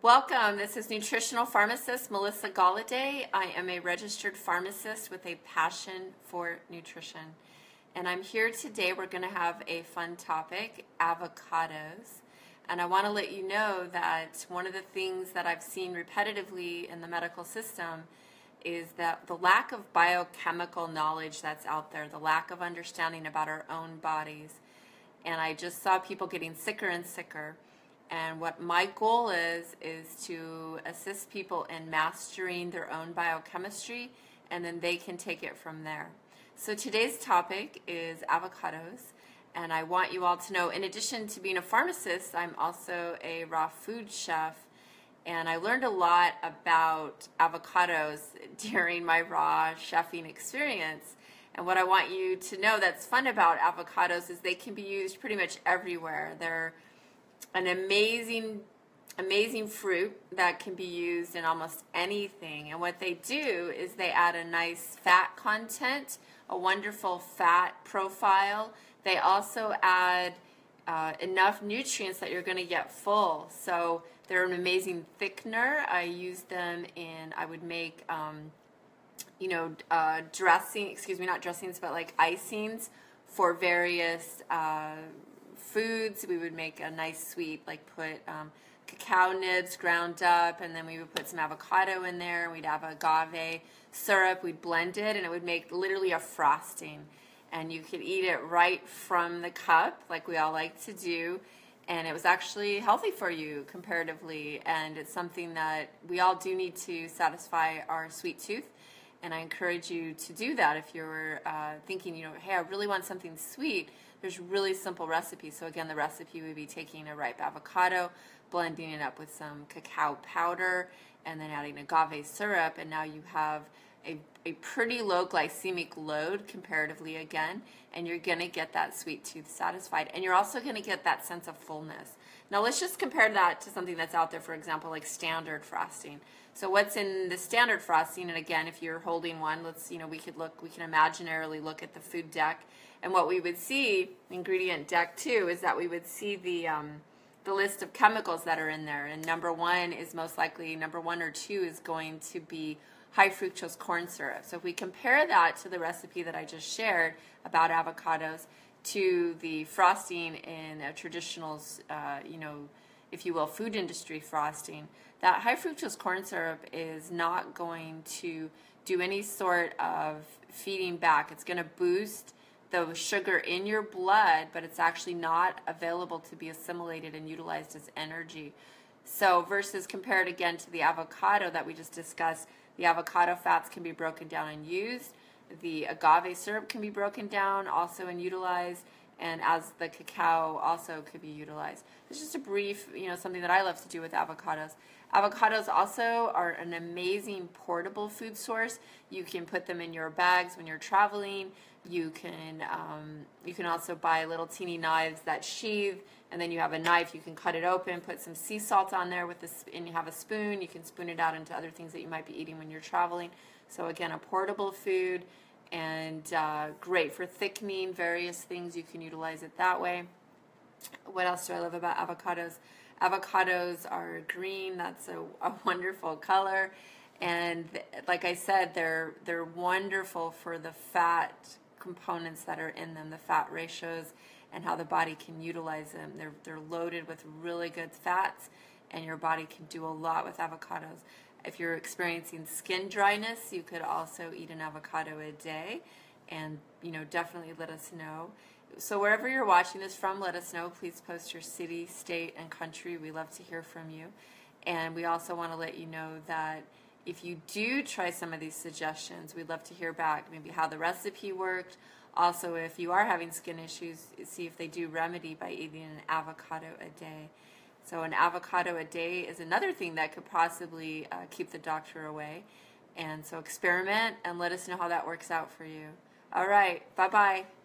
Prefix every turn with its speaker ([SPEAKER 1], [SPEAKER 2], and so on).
[SPEAKER 1] Welcome. This is nutritional pharmacist Melissa Galladay. I am a registered pharmacist with a passion for nutrition. And I'm here today. We're going to have a fun topic, avocados. And I want to let you know that one of the things that I've seen repetitively in the medical system is that the lack of biochemical knowledge that's out there, the lack of understanding about our own bodies. And I just saw people getting sicker and sicker. And what my goal is to assist people in mastering their own biochemistry, and then they can take it from there. So today's topic is avocados, and I want you all to know, in addition to being a pharmacist, I'm also a raw food chef, and I learned a lot about avocados during my raw chefing experience. And what I want you to know that's fun about avocados is they can be used pretty much everywhere. They're an amazing fruit that can be used in almost anything. And what they do is they add a nice fat content, a wonderful fat profile. They also add enough nutrients that you're going to get full. So they're an amazing thickener. I use them in, I would make, not dressings, but like icings for various foods. We would make a nice sweet, like put cacao nibs ground up, and then we would put some avocado in there, and we'd have agave syrup. We'd blend it, and it would make literally a frosting. And you could eat it right from the cup, like we all like to do. And it was actually healthy for you comparatively. And it's something that we all do need to satisfy our sweet tooth. And I encourage you to do that if you're thinking, hey, I really want something sweet. There's really simple recipes. So again, the recipe would be taking a ripe avocado, blending it up with some cacao powder, and then adding agave syrup, and now you have a pretty low glycemic load comparatively again, and you're going to get that sweet tooth satisfied, and you're also going to get that sense of fullness. Now let's just compare that to something that's out there, for example, like standard frosting. So what's in the standard frosting, and again, if you're holding one, we can imaginarily look at the food deck, and what we would see, ingredient deck too, is that we would see the list of chemicals that are in there, and number one or two is going to be high fructose corn syrup. So if we compare that to the recipe that I just shared about avocados to the frosting in a traditional, if you will, food industry frosting, that high fructose corn syrup is not going to do any sort of feeding back. It's going to boost the sugar in your blood, but it's actually not available to be assimilated and utilized as energy. So versus compared again to the avocado that we just discussed, the avocado fats can be broken down and used. The agave syrup can be broken down also and utilized, and as the cacao also could be utilized. It's just a brief, something that I love to do with avocados. Avocados also are an amazing portable food source. You can put them in your bags when you're traveling. You can also buy little teeny knives that sheathe, and then you have a knife. You can cut it open, put some sea salt on there and you have a spoon. You can spoon it out into other things that you might be eating when you're traveling. So again, a portable food, and great for thickening various things. You can utilize it that way. What else do I love about avocados? Avocados are green. That's a wonderful color, and like I said, they're wonderful for the fat components that are in them, the fat ratios, and how the body can utilize them. They're loaded with really good fats, and your body can do a lot with avocados. If you're experiencing skin dryness, you could also eat an avocado a day, and definitely let us know. So wherever you're watching this from, let us know. Please post your city, state, and country. We love to hear from you. And we also want to let you know that if you do try some of these suggestions, we'd love to hear back, maybe how the recipe worked. Also, if you are having skin issues, see if they do remedy by eating an avocado a day. So an avocado a day is another thing that could possibly keep the doctor away. And so experiment and let us know how that works out for you. All right, bye-bye.